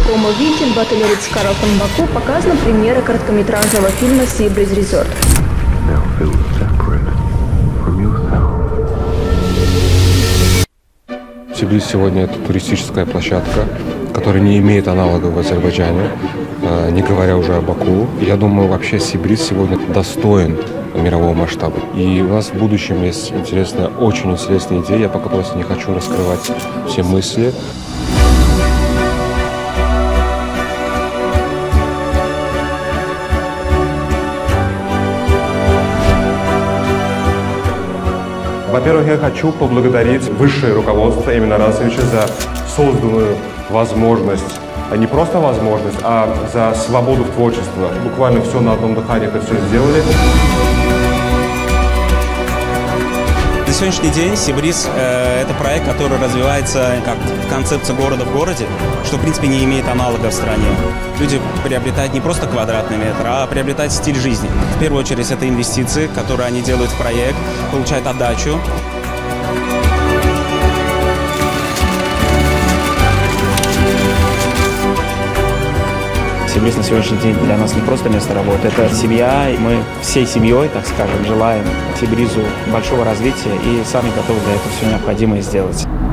промо-видео Battle Ritz Carlton Baku показана премьера короткометражного фильма Sea Breeze Resort. Сибриз сегодня это туристическая площадка, которая не имеет аналога в Азербайджане, не говоря уже о Баку. Я думаю, вообще Сибриз сегодня достоин мирового масштаба. И у нас в будущем есть интересная, очень интересная идея, я пока просто не хочу раскрывать все мысли. Во-первых, я хочу поблагодарить высшее руководство Эмина Расовича за созданную возможность, не просто возможность, а за свободу в творчестве. Буквально все на одном дыхании это все сделали. На сегодняшний день Sea Breeze это проект, который развивается как концепция города в городе, что в принципе не имеет аналога в стране. Люди приобретают не просто квадратный метр, а приобретают стиль жизни. В первую очередь это инвестиции, которые они делают в проект, получают отдачу. Sea Breeze на сегодняшний день для нас не просто место работы, это семья, и мы всей семьей, так скажем, желаем Sea Breeze большого развития и сами готовы для этого все необходимое сделать.